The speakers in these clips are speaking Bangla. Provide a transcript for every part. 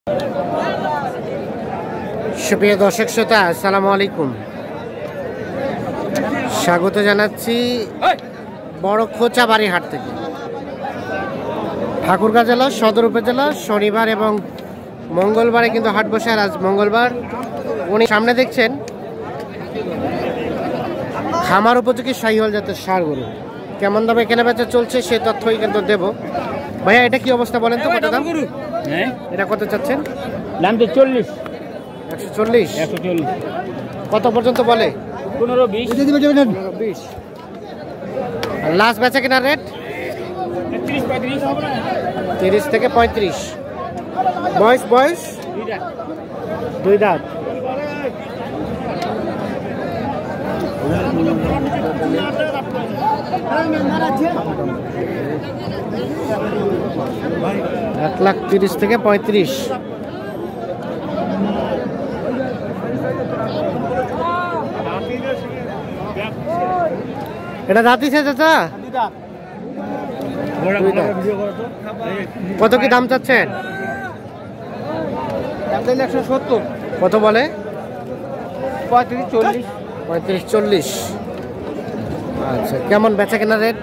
সুপ্রিয় দর্শক শ্রোতা, আসসালামু আলাইকুম। স্বাগত জানাচ্ছি বড় খোঁচাবাড়ি হাট থেকে। ঠাকুরগাঁ জেলা সদর উপজেলা শনিবার এবং মঙ্গলবারে কিন্তু হাট বসে। আর আজ মঙ্গলবার। উনি সামনে দেখছেন খামার উপযোগী শাহিওয়াল জাতের ষাঁড় গরু। কেমন দামে কেনা বেচা চলছে সে তথ্যই কিন্তু দেব। ভাইয়া, এটা কি অবস্থা বলেন তো? কত দাম? এটা কত চাচ্ছেন? দাম তো 40। 140। 140। কত পর্যন্ত বলে? 15-20। আর লাস্ট বেচা কেনার রেট 30 থেকে 35। বয়স দুই দাঁত। $1,30,000 থেকে 35। এটা দাঁত দিছে চাচা? কত কি দাম চাচ্ছেন? 170। কত বলে? 35-40। 35-40। আচ্ছা, কেমন বেচা কেনা রেট?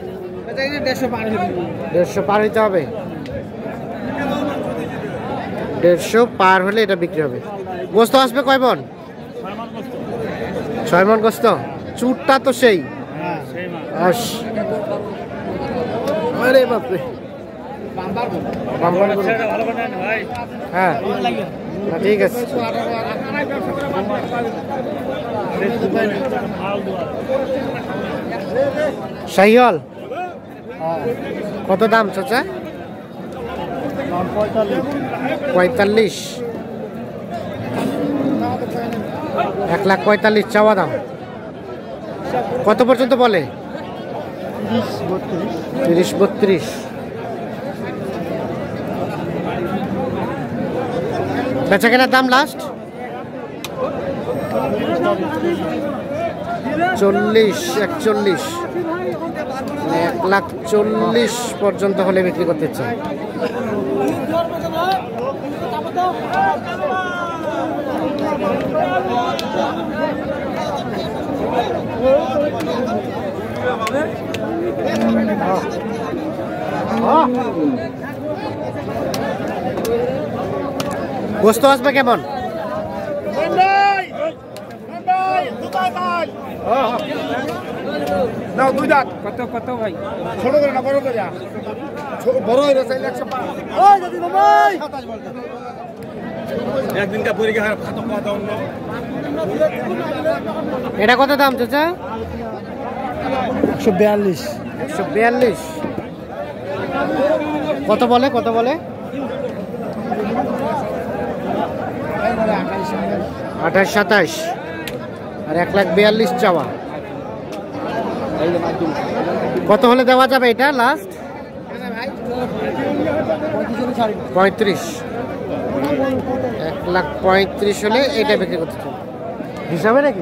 150 পার হইতে হবে। 150 পার হলে এটা বিক্রি হবে। গোস্ত আসবে কয় মন? 6 মন গোস্ত। চুটটা তো সেই। আরে বাপরে, হ্যাঁ ঠিক আছে। শাহিওয়াল কত দাম চাচা? 45। 1,45,000 চাওয়া দাম। কত পর্যন্ত বলে? 30-32। বেচা কেনার দাম লাস্ট 40-41। 1,40,000 পর্যন্ত হলে বিক্রি করতে চাই। গোস্ত আসবে কেমন? কত ভাই? ছোট করে না, বড় করে। বড় হয়ে গেছে 105। একদিনকার পরীক্ষা খাতম কথা অন্য। এটা কত দাম চাচা? 142। 142। কত বলে? 28-27। আর 1,42,000 চাওয়া। কত হলে দেওয়া যাবে এটা লাস্ট? 35। 1,35,000 হলে এটা বিক্রি করতে চাই। হিসাবে নাকি?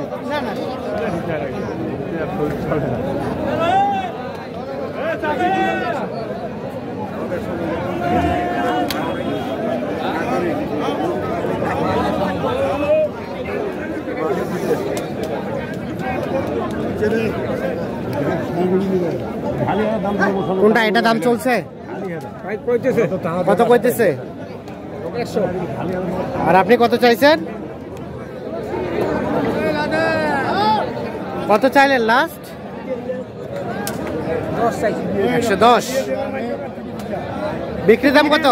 কোনটা? এটা দাম চলছে? কত কইতেছে? আর আপনি কত চাইছেন? কত চাইলেন লাস্ট? 110। বিক্রি দাম কত?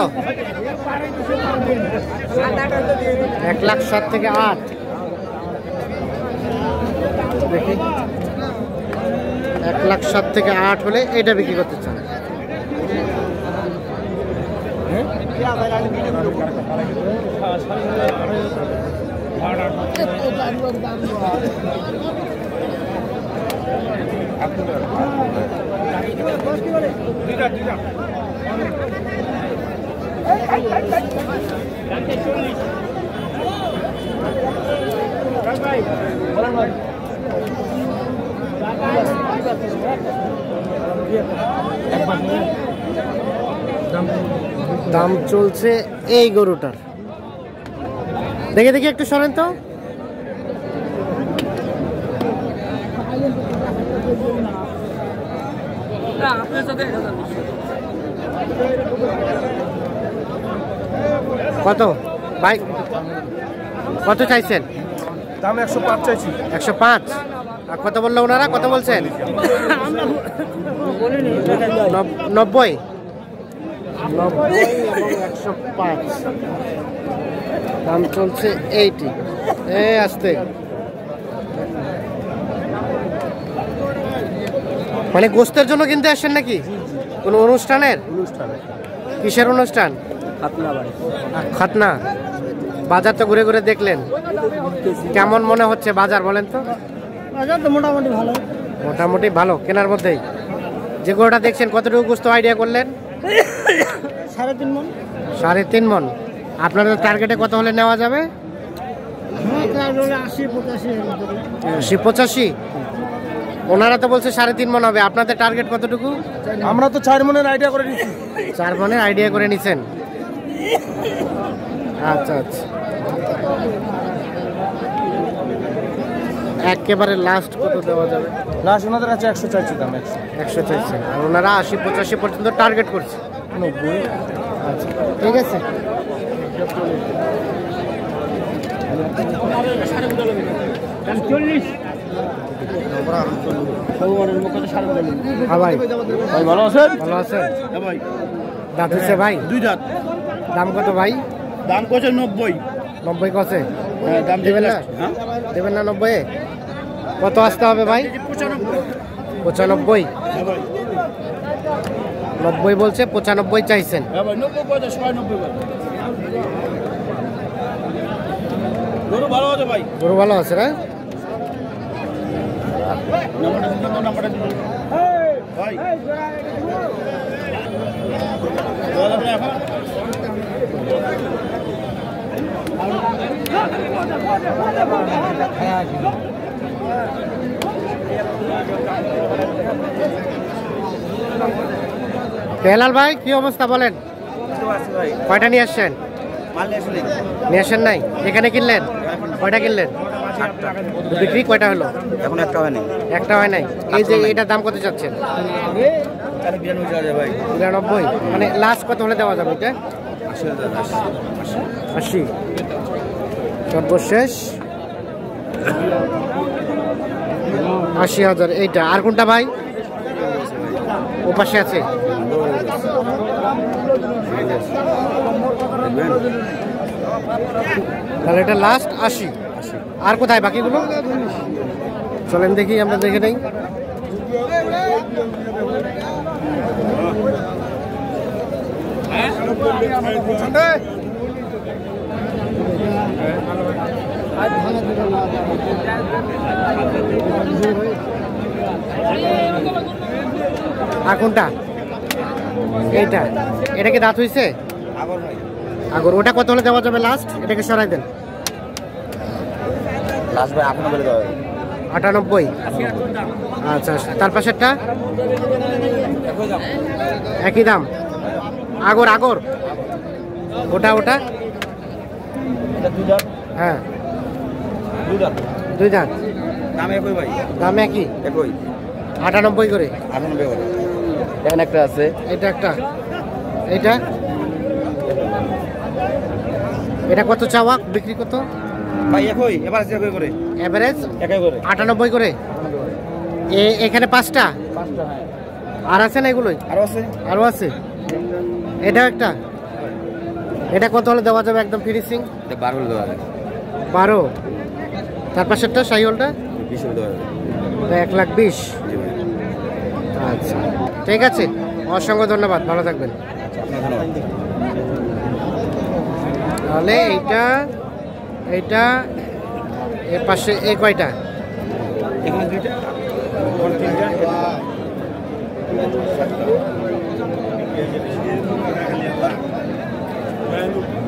1,07,000 থেকে 8। দেখি, 1,07,000 থেকে 8 হলে এটা বিক্রি করতে চান। দাম চলছে এই গরুটার দেখে দেখি একটু সরেন তো। কত ভাই, কত চাইছেন? দাম 105 চাইছি। 105। আর কত বললো ওনারা, কত বলছেন? 90। 90 এবং 105 দাম চলছে 80। আসতে মানে গোস্তের জন্য কিনতে আসছেন নাকি? কোন অনুষ্ঠানের? কিসের অনুষ্ঠান? খাতনা। বাজার তো ঘুরে ঘুরে দেখলেন, কেমন মনে হচ্ছে বাজার বলেন তো? বাজার তো মোটামুটি ভালো। মোটামুটি ভালো, কেনার মধ্যেই। যে গরুটা দেখছেন কতটুকু গোস্ত আইডিয়া করলেন? 3.5 মণ। 3.5 মণ। আপনাদের টার্গেটে কত হলে নেওয়া যাবে? 80-85। ওনারা তো বলছে 3.5 মণ হবে, আপনাদের টার্গেট কতটুকু? আমরা তো 4 মণের আইডিয়া করে নিচ্ছি। 4 মণের আইডিয়া করে নিছেন। আচ্ছা আচ্ছা, একেবারে লাস্ট কত দেওয়া যাবে? লাস্ট ওনাদের কাছে 100 চাইছি দাম। 100 চাইছেন, আর ওনারা 80-85 পর্যন্ত টার্গেট করছে। 90। আচ্ছা ঠিক আছে। হ্যাঁ ভাই, ভাই ভালো আছেন? ভালো আছেন? হ্যাঁ ভাই। দাঁত হচ্ছে ভাই? 2 দাঁত। দাম কত ভাই? দাম কত? 90। 90 কছে? হ্যাঁ, দাম দেবেন না? হ্যাঁ দেবেন না 90? কত আসতে হবে ভাই? 95। হ্যাঁ ভাই। 90 বলছে, 95 চাইছেন। হ্যাঁ ভাই, 90 কত? 90 ভাই। গরু ভালো আছে ভাই। গরু ভালো আছে না? নাম্বারটা দিন ভাই। বেলাল ভাই কি অবস্থা বলেন? কয়টা নিয়ে আসছেন? নিয়ে আসেন নাই, এখানে কিনলেন? কয়টা কিনলেন? বিক্রি কয়টা হলো? এখন একটা হয় না। একটা হয় নাই। এই যে এটার দাম কত চাচ্ছেন? 92। মানে লাস্ট কত হলে দেওয়া যাবে এটা? 80। সর্বশেষ 80,000। এইটা আর কোনটা ভাই? ও পাশে আছে। তাহলে এটা লাস্ট 80। আর কোথায় বাকিগুলো? চলেন দেখি, আমরা দেখে নেই। আর কোনটা? এইটা। এটা কি দাঁত হয়েছে? আগর। ওটা কত হলে দেওয়া যাবে লাস্ট? এটাকে সরাই দেন। লাস্ট ভাই 98 দাও। 98। আচ্ছা আচ্ছা, তার পাশেরটা একই দাম। আগর আগর ওটা ওটা এটা 2 দাঁত। হ্যাঁ 2 দাঁত। 2 দাঁত। দাম একই ভাই। দাম একই। একই 98 করে। 98 করে। এখানে একটা আছে। এটা একটা। এটা এটা কত চাওয়া, বিক্রি কত ভাই? একই, এভারেজ একই করে। এভারেজ একই করে 98 করে। এখানে 5টা। 5টা। হ্যাঁ, আর আছে না এগুলোই? আরো আছে। আরো আছে। এটা একটা। এটা কত হলে দেওয়া যাবে একদম ফিনিশিং? এটা 12 হলে দেওয়া যাবে। 12। তার পাশেরটা শাহিওয়ালটা 20 হলে দেওয়া যাবে। 1,20,000। জি ভাই। আচ্ছা ঠিক আছে, অসংখ্য ধন্যবাদ, ভালো থাকবেন। আচ্ছা, আপনার ধন্যবাদ। তাহলে এইটা এইটা এর পাশে এই কয়টা? এখানে 2টা, ওখানে 3টা।